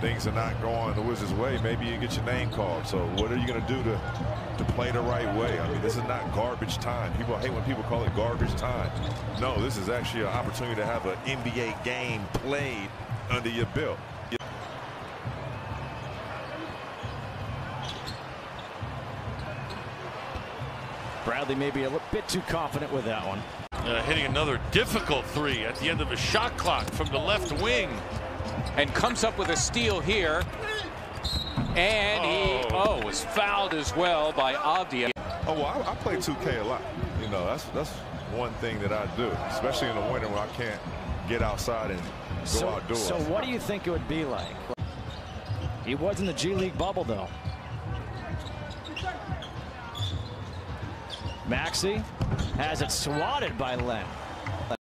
things are not going the Wizards' way, maybe you get your name called. So what are you going to do to play the right way? I mean, this is not garbage time. People hate when people call it garbage time. No, this is actually an opportunity to have an NBA game played under your belt. Bradley may be a bit too confident with that one. Hitting another difficult three at the end of a shot clock from the left wing. And comes up with a steal here. And he was fouled as well by Avdia. Oh, well, I play 2K a lot. You know, that's one thing that I do, especially in the winter when I can't get outside and go outdoors. So what do you think it would be like? He was in the G League bubble, though. Maxey has it swatted by Len.